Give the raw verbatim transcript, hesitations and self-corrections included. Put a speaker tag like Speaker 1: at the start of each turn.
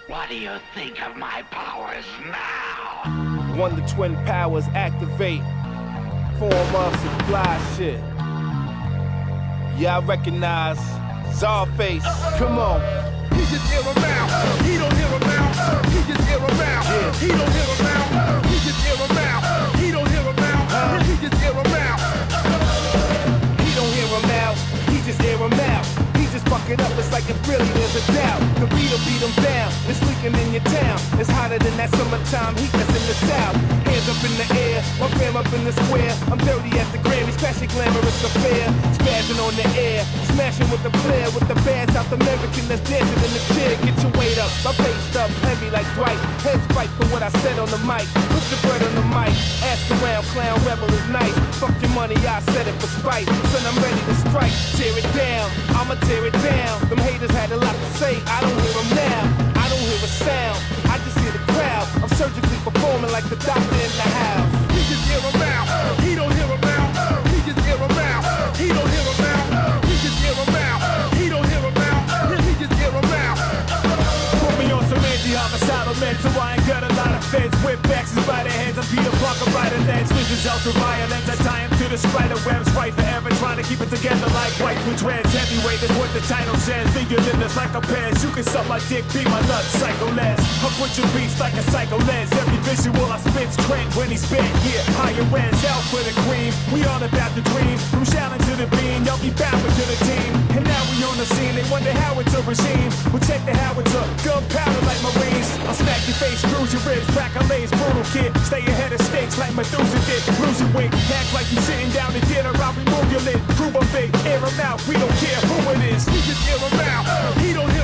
Speaker 1: What do you think of my powers now?
Speaker 2: Wonder twin powers activate. Form of supply shit. Yeah, I recognize CZARFACE. Come on.
Speaker 3: He just hear him out. He don't hear him out. He just hear him out.
Speaker 2: Yeah.
Speaker 3: He don't hear him out. He just hear him out. He don't hear him out.
Speaker 2: Huh?
Speaker 3: He just hear him out.
Speaker 2: He don't hear him out. He just hear him out. He just fuck it up. It's like if really there's a doubt. The beat'll beat him down. It's leaking in your town. It's hotter than that summertime heat that's in the south. Hands up in the air, my fam up in the square. I'm dirty at the Grammys, crashing glamorous affair. Spazzing on the air, smashing with the flair, with the bad South American that's dancing in the chair. Get your weight up, my face stuff's heavy like Dwight. Heads fight for what I said on the mic. Put your bread on the mic. Ask around, clown rebel is nice. Fuck your money, I said it for spite. Son, I'm ready to strike. Tear it down, I'ma tear it down. Them haters had a lot to say, I don't hear them now. I don't hear a sound, I just hear the crowd. I'm surgically performing like the doctor in the house.
Speaker 3: He just hear him out. He don't hear him out. He just hear him out. He don't hear him out. He just hear him out. He don't hear him out. He just hear him out.
Speaker 4: Put me on some anti-homicidal meds, so I ain't got a lot of feds. Whip axes by the heads, I'm Peter Parker by the legs. This is ultra-violence, I tie him to the spider webs. Fight forever, trying to keep it together like white with dreads. Heavyweight is what the title says. Think you're living like a pants. You can suck my dick, be my nuts, psycho less. I put your beats like a psycho lens. Every visual I spit's trend when he spit. Yeah, higher ends, out for the cream. We all about the dream. From shouting to the beam, y'all be bowing to the team. And now we on the scene, they wonder how it's a regime. We'll check the howitzer, gunpowder like Marines. I'll smack your face, bruise your ribs, crack a lace, brutal kid. Stay ahead of stakes like Methuselah did. Bruise your wig, act like you sitting down to dinner. I'll remove your lid, prove a big, air him out. We don't care who it is.
Speaker 3: He just hear him out. He don't hear